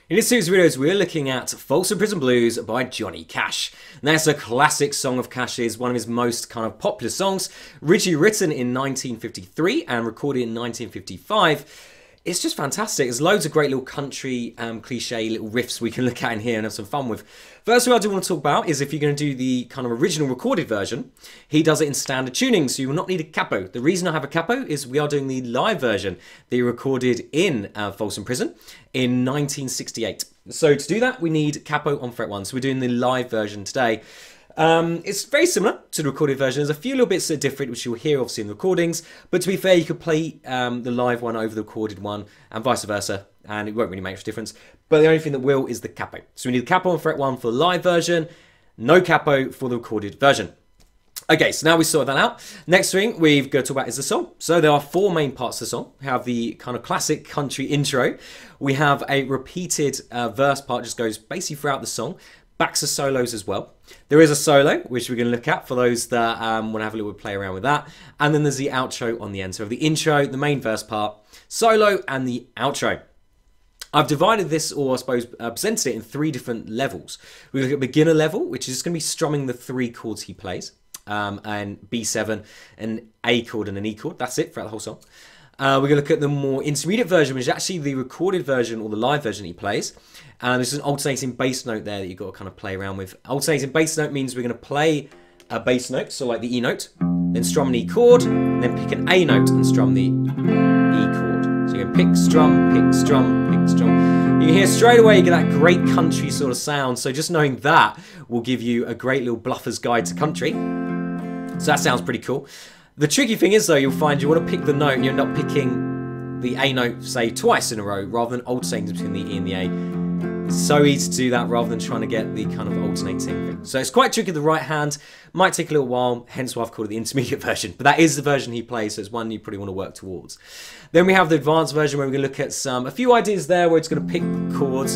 In this series of videos, we're looking at Folsom Prison Blues by Johnny Cash. And that's a classic song of Cash's, one of his most kind of popular songs, originally written in 1953 and recorded in 1955. It's just fantastic. There's loads of great little country cliche little riffs we can look at in here and have some fun with. First thing I do want to talk about is if you're going to do the kind of original recorded version, he does it in standard tuning, so you will not need a capo. The reason I have a capo is we are doing the live version that he recorded in Folsom Prison in 1968. So to do that, we need capo on fret 1. So we're doing the live version today. It's very similar to the recorded version. There's a few little bits that are different, which you'll hear obviously in the recordings. But to be fair, you could play the live one over the recorded one and vice versa. And it won't really make much difference. But the only thing that will is the capo. So we need the capo on fret 1 for the live version. No capo for the recorded version. Okay, so now we sorted that out. Next thing we've got to talk about is the song. So there are 4 main parts of the song. We have the kind of classic country intro. We have a repeated verse part, just goes basically throughout the song. Backs of solos as well. There is a solo, which we're going to look at for those that want to have a little play around with that. And then there's the outro on the end. So the intro, the main verse part, solo, and the outro. I've divided this, or I suppose presented it in 3 different levels. We look at beginner level, which is just going to be strumming the 3 chords he plays. And B7, an A chord and an E chord. That's it throughout the whole song. We're going to look at the more intermediate version, which is actually the recorded version or the live version he plays. And there's an alternating bass note there that you've got to kind of play around with. Alternating bass note means we're going to play a bass note, so like the E note, then strum an E chord, and then pick an A note and strum the E chord. So you can pick, strum, pick, strum, pick, strum. You can hear straight away you get that great country sort of sound. So just knowing that will give you a great little bluffer's guide to country. So that sounds pretty cool. The tricky thing is though, you'll find you want to pick the note and you end up picking the A note, say, twice in a row rather than alternating between the E and the A. It's so easy to do that rather than trying to get the kind of alternating thing. So it's quite tricky with the right hand. Might take a little while, hence why I've called it the intermediate version. But that is the version he plays, so it's one you probably want to work towards. Then we have the advanced version where we're going to look at a few ideas there where it's going to pick chords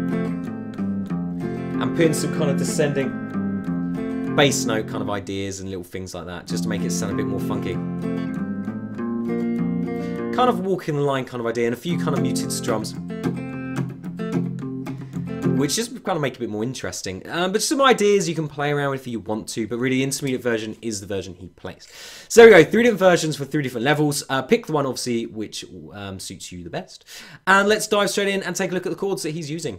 and put in some kind of descending bass note kind of ideas and little things like that, just to make it sound a bit more funky. Kind of walking the line kind of idea, and a few kind of muted strums, which just kind of make it a bit more interesting. But some ideas you can play around with if you want to, but really the intermediate version is the version he plays. So there we go, 3 different versions for 3 different levels. Pick the one obviously which suits you the best. And let's dive straight in and take a look at the chords that he's using.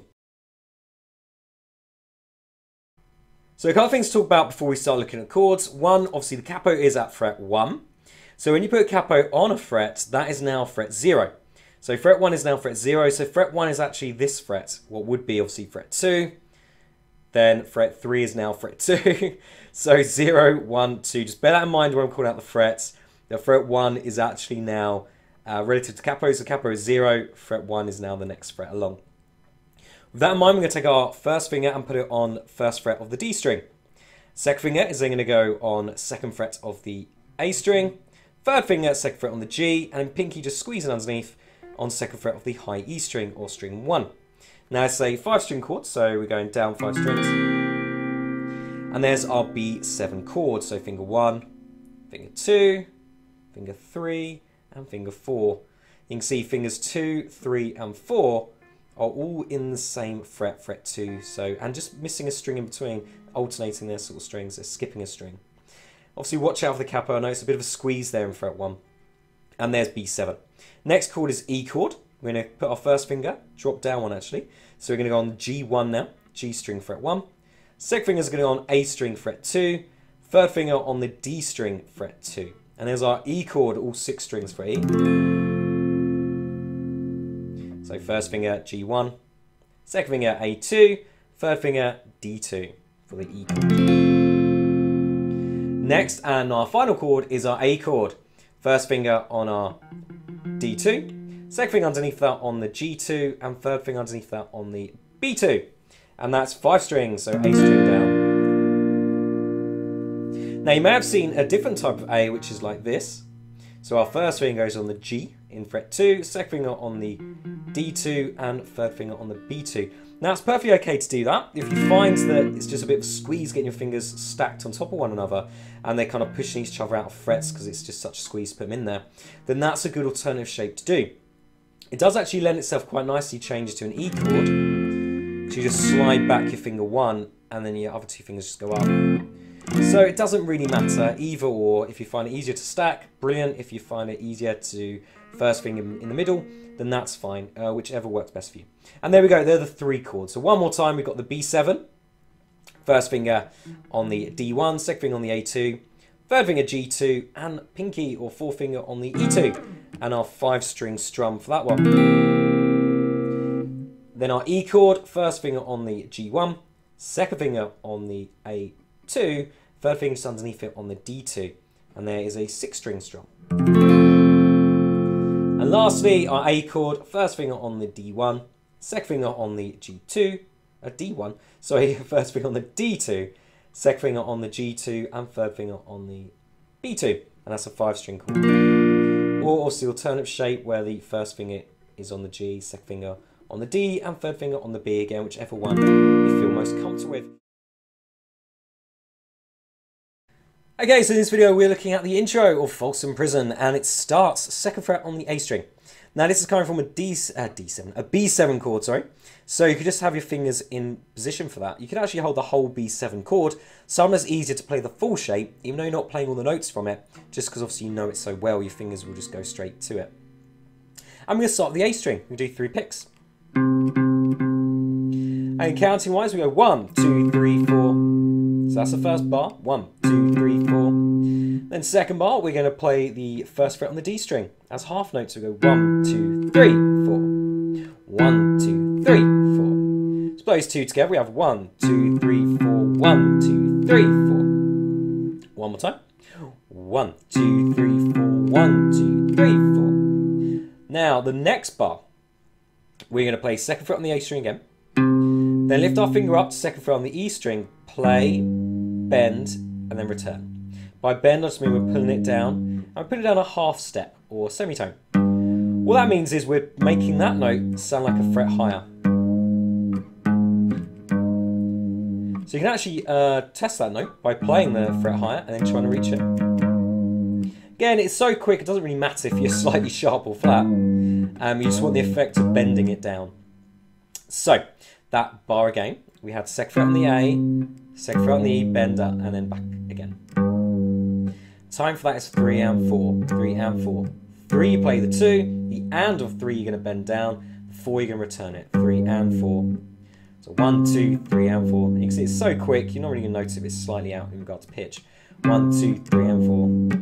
So a couple of things to talk about before we start looking at chords. One, obviously the capo is at fret 1. So when you put a capo on a fret, that is now fret 0. So fret 1 is now fret 0. So fret 1 is actually this fret, what would be obviously fret 2. Then fret 3 is now fret 2. So 0, 1, 2. Just bear that in mind when I'm calling out the frets. The fret 1 is actually now relative to capo. So capo is 0. Fret 1 is now the next fret along. With that in mind, we're going to take our first finger and put it on 1st fret of the D string. Second finger is then going to go on 2nd fret of the A string. Third finger, 2nd fret on the G, and then pinky just squeezing underneath on 2nd fret of the high E string or string 1. Now it's a 5-string chord, so we're going down 5 strings. And there's our B7 chord, so finger 1, finger 2, finger 3, and finger 4. You can see fingers 2, 3, and 4 are all in the same fret, fret 2, so, and just missing a string in between, alternating their sort of strings, they're skipping a string. Obviously watch out for the capo, I know it's a bit of a squeeze there in fret 1. And there's B7. Next chord is E chord. We're going to put our first finger, drop down one actually. So we're going to go on G1 now, G string fret 1. Second finger is going to go on A string fret 2. Third finger on the D string fret 2. And there's our E chord, all 6 strings for E. So first finger G1, second finger A2, third finger D2 for the E chord. Next, and our final chord is our A chord. First finger on our D2, second finger underneath that on the G2, and third finger underneath that on the B2. And that's 5 strings, so A string down. Now you may have seen a different type of A, which is like this. So our first finger goes on the G in fret 2, second finger on the D2, and third finger on the B2. Now it's perfectly okay to do that. If you find that it's just a bit of a squeeze getting your fingers stacked on top of one another and they're kind of pushing each other out of frets because it's just such a squeeze to put them in there, then that's a good alternative shape to do. It does actually lend itself quite nicely to change to an E chord. So you just slide back your finger 1 and then your other 2 fingers just go up. So it doesn't really matter, either or. If you find it easier to stack, brilliant. If you find it easier to first finger in the middle, then that's fine, whichever works best for you. And there we go, they're the 3 chords. So one more time, we've got the B7, first finger on the D1, second finger on the A2, third finger G2, and pinky or forefinger on the E2, and our 5-string strum for that one. Then our E chord, first finger on the G1, second finger on the A2, third finger just underneath it on the D2, and there is a 6-string strum. And lastly, our A chord, first finger on the D1, second finger on the G2, D1, sorry, first finger on the D2, second finger on the G2, and third finger on the B2, and that's a 5-string chord. Or also the alternate shape where the first finger is on the G, second finger on the D, and third finger on the B again, whichever one you feel most comfortable with. Okay, so in this video we're looking at the intro of Folsom Prison, and it starts 2nd fret on the A string. Now this is coming from a B7 chord, sorry. So you could just have your fingers in position for that. You can actually hold the whole B7 chord. Sometimes it's easier to play the full shape, even though you're not playing all the notes from it, just because obviously you know it so well, your fingers will just go straight to it. I'm going to start with the A string. We do 3 picks. And counting wise, we go 1, 2, 3, 4. So that's the first bar. 1, 2, 3, 4. Then second bar, we're going to play the first fret on the D string as half notes. So we go 1, 2, 3, 4. 1, 2, 3, 4. Let's play those 2 together. We have 1, 2, 3, 4. 1, 2, 3, 4. One more time. 1, 2, 3, 4. 1, 2, 3, 4. Now the next bar, we're going to play second fret on the A string again. Then lift our finger up to second fret on the E string, play, bend, and then return. By bend, I just mean we're pulling it down, and we're putting it down a half step, or semitone. What that means is we're making that note sound like a fret higher. So you can actually test that note by playing the fret higher and then trying to reach it. Again, it's so quick, it doesn't really matter if you're slightly sharp or flat. You just want the effect of bending it down. So, that bar again, we had second fret on the A, second fret on the E, bend up, and then back again. Time for that is 3 and 4, 3 and 4. 3 you play the 2, the and of 3 you're going to bend down, 4 you're going to return it, 3 and 4. So 1, 2, 3 and 4. And you can see it's so quick, you're not really going to notice if it's slightly out in regard to pitch. 1, 2, 3 and 4.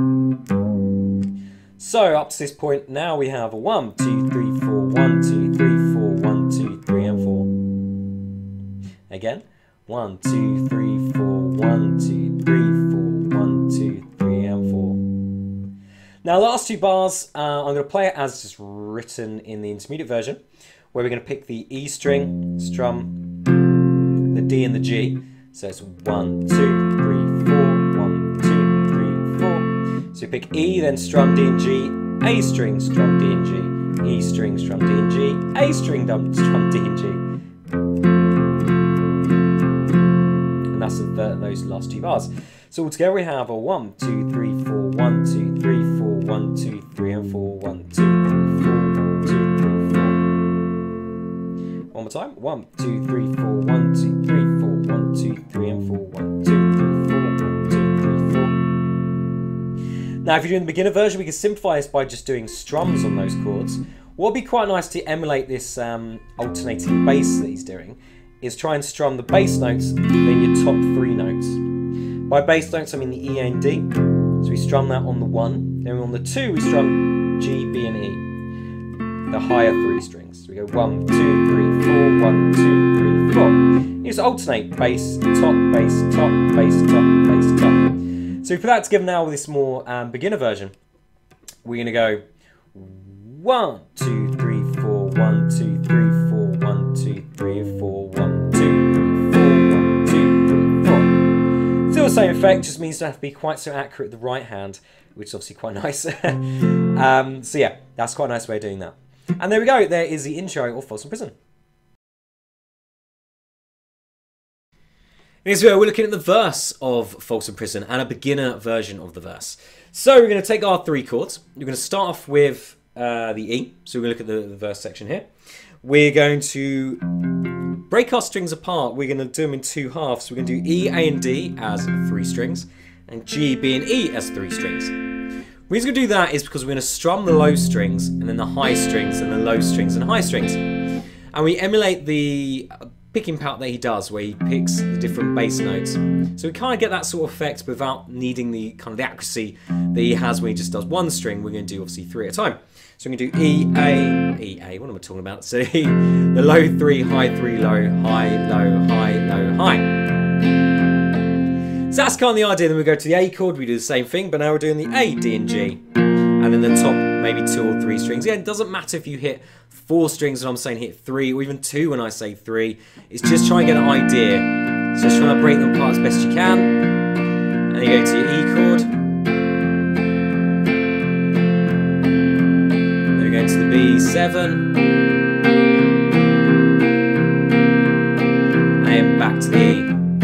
So up to this point, now we have a 1, 2, 3, 4, 1, 2, 3, 4, 1, 2, 3 and 4. Again, 1, 2, 3, 4, 1, 2, 3, 4, 1, 2, 3 and 4. Now last 2 bars, I'm going to play it as just written in the intermediate version, where we're going to pick the E string, strum, the D and the G. So it's 1, 2, 3, 4, 1, 2, 3, 4. So you pick E, then strum D and G, A string, strum D and G, E string, strum D and G, A string, strum D and G. And that's those last 2 bars. So altogether we have a 1, 2, 3, 4, 1, 2, 3, 4, 1, 2, 3 and 4, 1, 2, 3, 4, 1, 2, 3, 4. One more time. 1, 2, 3, 4, 1, 2, 3, 4, 1, 2, 3 and 4, 1, 2, 3, 4, 1, 2, 3, 4. Now if you're doing the beginner version, we can simplify this by just doing strums on those chords. What would be quite nice to emulate this alternating bass that he's doing is try and strum the bass notes, then your top 3 notes. By bass notes I mean the E, A and D. So we strum that on the 1, then on the 2 we strum G, B and E. The higher 3 strings. So we go 1, 2, 3, 4, 1, 2, 3, 4. You just alternate bass, top, bass, top, bass, top, bass, top. So we put that together now with this more beginner version. We're going to go 1, 2, 3, 4, 1, 2, 3, 4, 1, 2, 3, 4, 1, 2, 3, 4, 1, 2, 3, 4. Still the same effect, just means you don't have to be quite so accurate with the right hand, which is obviously quite nice. So yeah, that's quite a nice way of doing that. And there we go, there is the intro of Folsom Prison. In this video, we're looking at the verse of Folsom Prison and a beginner version of the verse. So we're going to take our 3 chords. We're going to start off with the E. So we're going to look at the verse section here. We're going to break our strings apart. We're going to do them in two halves. We're going to do E, A, and D as 3 strings, and G, B, and E as 3 strings. The reason we're going to do that is because we're going to strum the low strings, and then the high strings, and the low strings, and high strings. And we emulate the picking part that he does, where he picks the different bass notes. So we kind of get that sort of effect without needing the kind of the accuracy that he has when he just does one string. We're going to do obviously 3 at a time. So we're going to do E, A, what am I talking about? So the low 3, high 3, low, high, low, high, low, high. So that's kind of the idea. Then we go to the A chord, we do the same thing, but now we're doing the A, D, and G. And then the top, maybe 2 or 3 strings. Yeah, it doesn't matter if you hit 4 strings and I'm saying hit 3, or even 2 when I say 3. It's just trying to get an idea. It's just trying to break them apart as best you can. And then you go to your E chord. Then we go to the B7. And then back to the E.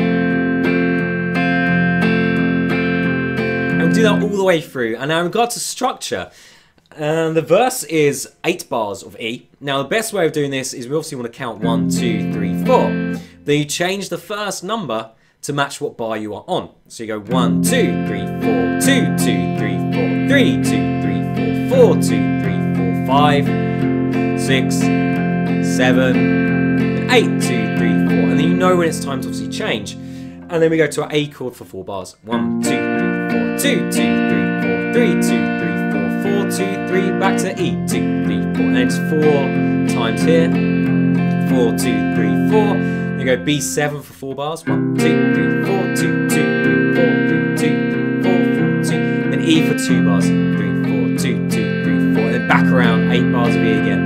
And we do that all the way through. And now in regard to structure, the verse is 8 bars of E. Now the best way of doing this is we obviously want to count 1, 2, 3, 4. Then you change the first number to match what bar you are on. So you go 1, 2, 3, 4, 2, 2, 3, 4, 3, 2, 3, 4, 4, 2, 3, 4, 5, 6, 7, and 8, 2, 3, 4. And then you know when it's time to obviously change. And then we go to our A chord for 4 bars. 1, 2, 3, 4, 2, 2, 3, 4, 3, 2, 3, 4, 2, 3, back to E, 2, 3, 4, and it's 4 times here, 4, 2, 3, 4, then go B7 for 4 bars, 1, 2, 3, 4, 2, 2, 3, 4, 3, 2, 3, 4, 4, 2, then E for 2 bars, 3, 4, 2, 2, 3, 4, and then back around, 8 bars of E again.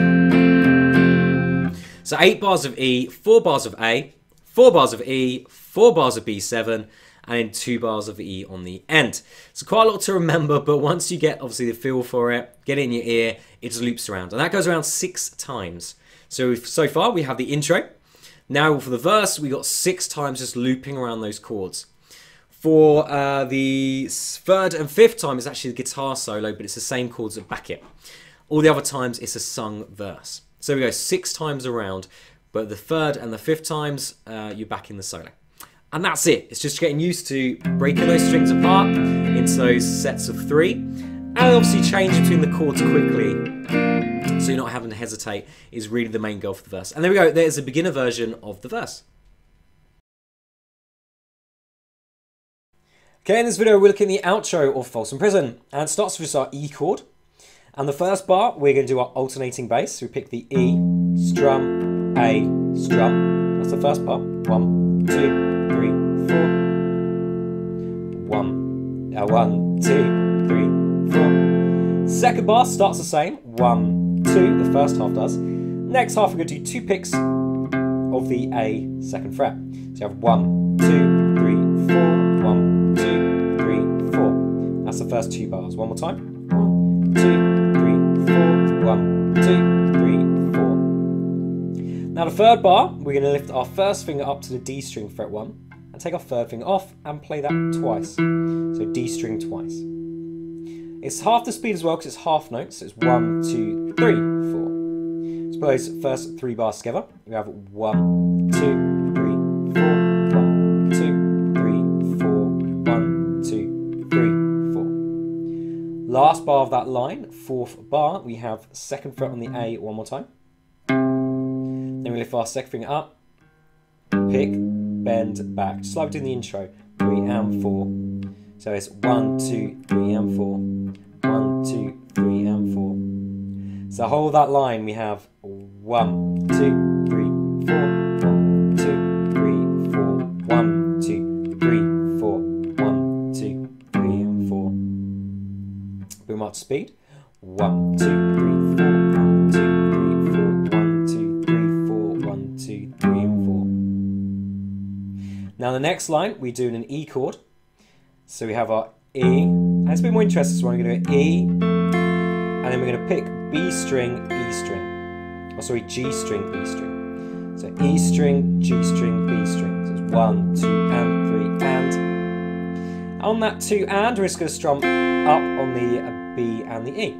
So 8 bars of E, 4 bars of A, 4 bars of E, 4 bars of B7, and then 2 bars of E on the end. So quite a lot to remember, but once you get obviously the feel for it, get it in your ear, it just loops around. And that goes around 6 times. So far we have the intro. Now for the verse, we got 6 times just looping around those chords. For the 3rd and 5th time, it's actually the guitar solo, but it's the same chords that back it. All the other times, it's a sung verse. So we go 6 times around, but the 3rd and the 5th times, you're back in the solo. And that's it. It's just getting used to breaking those strings apart into those sets of 3. And obviously change between the chords quickly, so you're not having to hesitate, is really the main goal for the verse. And there we go. There's a beginner version of the verse. Okay, in this video we're looking at the outro of Folsom Prison. And it starts with our E chord. And the first bar, we're going to do our alternating bass. So we pick the E, strum, A, strum. That's the first bar. 1, 2, 3, 4. 1, 2, 3, 4. Second bar starts the same. 1, 2. The first half does. Next half we're going to do 2 picks of the A second fret. So you have 1, 2, 3, 4. 1, 2, 3, 4. That's the first 2 bars. One more time. 1, 2, 3, 4. 1, 2, 3, 4. Now the third bar, we're going to lift our first finger up to the D string fret 1 and take our third finger off and play that twice. So D string twice. It's half the speed as well because it's half notes. So it's 1, 2, 3, 4. Let's play those first 3 bars together. You have 1, 2, 3, 4. 1, 2, 3, 4. 1, 2, 3, 4. Last bar of that line, 4th bar, we have second fret on the A one more time. Then we lift our second finger up, pick, bend, back. Just like we did in the intro. 3 and 4. So it's 1, 2, 3 and 4. 1, 2, 3 and 4. So hold that line. We have 1, 2, 3, 4. 1, 2, 3, 4. 1, 2, 3, 4. 1, 2, 3 and 4. Boom up to speed. 1, 2, 3, 4. 1, 2, 3, 4. 1, 2, 3, 4. 1, 2, 3 and 4. Now the next line we do in an E chord. So we have our E, and it's a bit more interesting, so we're going to go E, and then we're going to pick B string, E string. Oh, sorry, G string, B string. So E string, G string, B string. So it's 1, 2, and 3, and. On that 2 and, we're just going to strum up on the B and the E.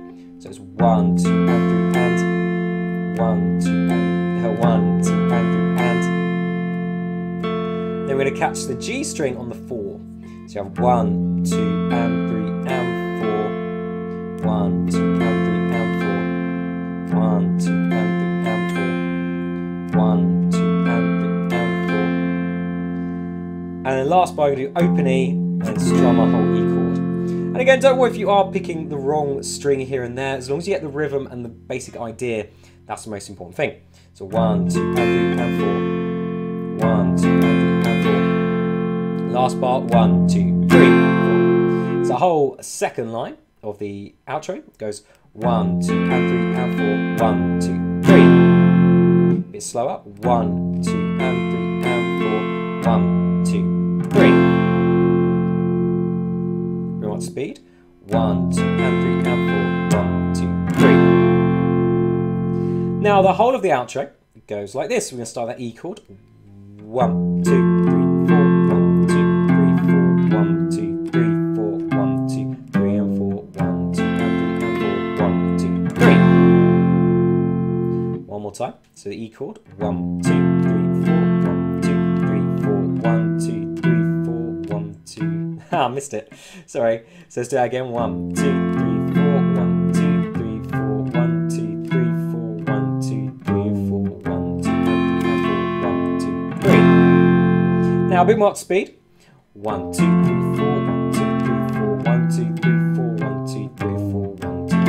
So it's 1, 2, and 3, and 1, 2, and 1, 2, and 3, and. Then we're going to catch the G string on the 4. So you have 1, 2, and 3, and 4. 1, 2, and 3, and 4. 1, 2, and 3, and 4. 1, 2, and 3, and 4. And then last bar, we're going to do open E and strum a whole E chord. And again, don't worry if you are picking the wrong string here and there. As long as you get the rhythm and the basic idea, that's the most important thing. So 1, 2, and 3, and 4. 1, 2, and 3, and 4. Last bar, 1, 2, 3, 4. It's a whole second line of the outro. It goes 1, 2, and 3, and 4. 1, 2, 3. A bit slower. 1, 2, and 3, and 4. 1, 2, 3. Very much speed. 1, 2, and 3, and 4. 1, 2, 3. Now the whole of the outro goes like this. We're going to start that E chord. 1, 2, 3, 4. 1, 2, 3, 4. 1, 2, 3, 4. 1, 2, 3, and 4. 1, 2, and 3, and 4. 1, 2, 3. One more time. So the E chord. 1, 2, 3, 4. 1, 2, 3, 4. 1, 2, 3, 4. 1, 2. Ah, missed it. Sorry. So let's do that again. 1, 2, 3, 4. 1, 2, 3, 4. 1, 2, 3, 4. 1, 2, 3, 4. 1, 2, and 3, and 4. 1, 2, 3. Now a bit more at speed. 1, 2, 3, 4. 1, 2, 3, 4. 1, 2, 3, 4. 1, 2, 3, 4. 1, 2, 3, 4. 1, 2, 3.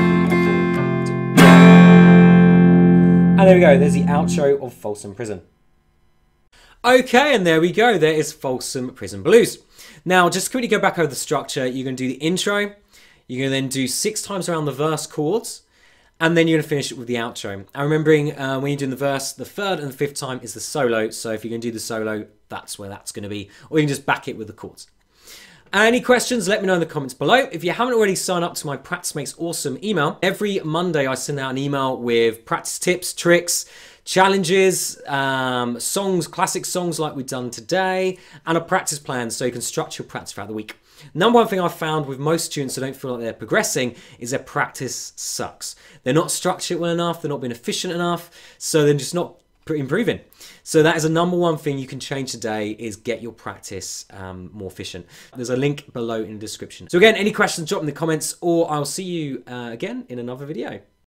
And there we go. There's the outro of Folsom Prison. Okay, and there we go. There is Folsom Prison Blues. Now, just quickly go back over the structure. You're going to do the intro. You're going to then do 6 times around the verse chords. And then you're going to finish it with the outro. And remembering when you're doing the verse, the 3rd and the 5th time is the solo. So if you're going to do the solo, that's where that's going to be. Or you can just back it with the chords. Any questions, let me know in the comments below. If you haven't already signed up to my Practice Makes Awesome email, every Monday I send out an email with practice tips, tricks, challenges, songs, classic songs like we've done today, and a practice plan so you can structure your practice throughout the week. Number one thing I've found with most students who don't feel like they're progressing is their practice sucks. They're not structured well enough, they're not being efficient enough, so they're just not improving. So that is a number one thing you can change today, is get your practice more efficient. There's a link below in the description. So again, any questions, drop them in the comments, or I'll see you again in another video.